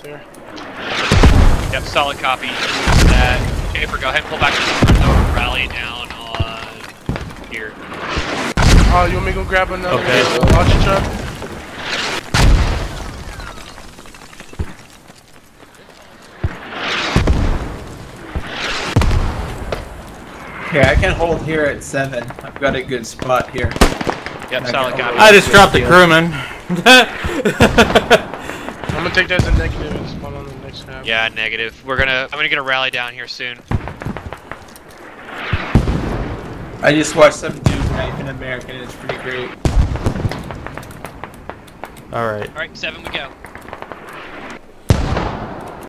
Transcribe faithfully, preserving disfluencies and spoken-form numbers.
there. Yep, solid copy. That Schaefer, go ahead and pull back to the front, rally down on here. Oh, you want me to go grab another Okay. uh, launcher truck? Okay, I can hold here at seven. I've got a good spot here. Yep, solid copy. I just dropped the crewman. I'm gonna take that as a negative and spawn on the next half. Yeah, negative. We're gonna. I'm gonna get a rally down here soon. I just watched some dude knife an American. It's pretty great. All right. All right, seven we go.